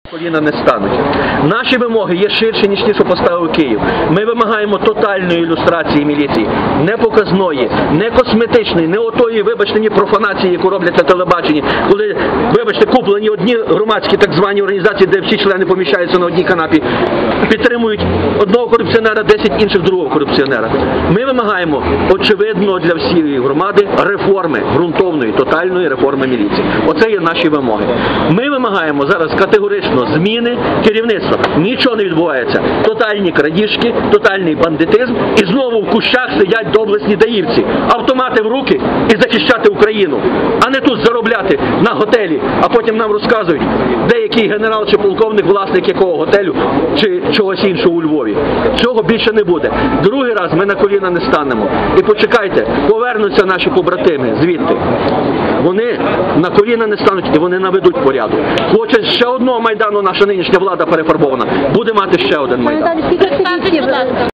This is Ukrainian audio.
Коліна не стануть. Наші вимоги є ширші, ніж ті, що поставив Київ. Ми вимагаємо тотальної ілюстрації міліції. Не показної, не косметичної, не отої, вибачте, ні профанації, яку роблять на телебаченні, коли, вибачте, куплені одні громадські так звані організації, де всі члени поміщаються на одній канапі, підтримують одного корупціонера, 10 інших другого корупціонера. Ми вимагаємо, очевидно, для всієї громади реформи, ґрунтовної, тотальної реформи міліції. Оце є наші вимоги. Ми вимагаємо зараз категорично зміни керівництва. Нічого не відбувається. Тотальні крадіжки, тотальний бандитизм і знову в кущах сидять доблесні даївці. Автомати в руки і захищати Україну. А не тут заробляти на готелі, а потім нам розказують, деякий генерал чи полковник, власник якого готелю чи чогось іншого у Львові. Цього більше не буде. Другий раз ми на коліна не станемо. І почекайте, повернуться наші побратими звідти. Вони на коліна не стануть і вони наведуть порядок. Хоче ще одного Майдану наша нинішня влада перефарбована, буде мати ще один Майдан.